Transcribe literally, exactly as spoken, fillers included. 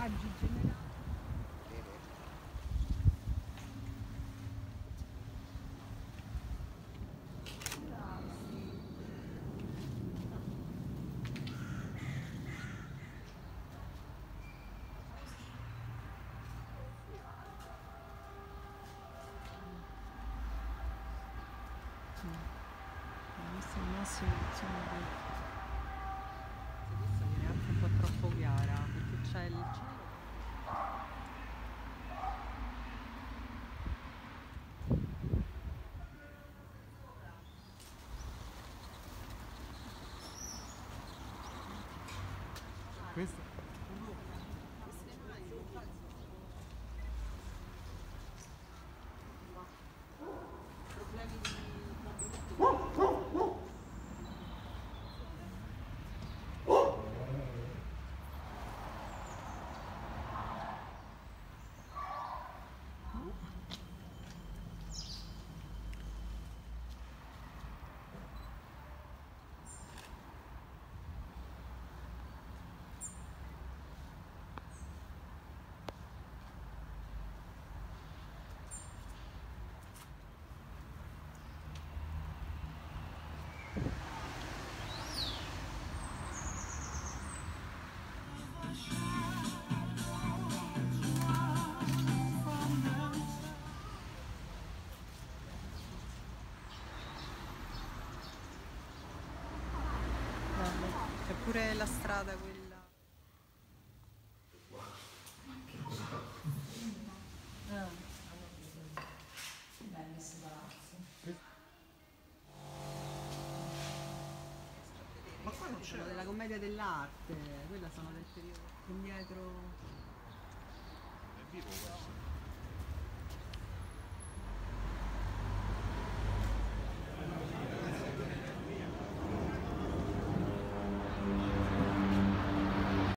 paesaggi generali. Questo è il massimo, insomma, di... Questa viene anche un po' troppo chiara perché c'è il cielo. Questo? Problemi di... C'è pure la strada quella. Ah, bello questo palazzo. Ma qua non Sono c'è. della commedia dell'arte, quella sono del periodo indietro.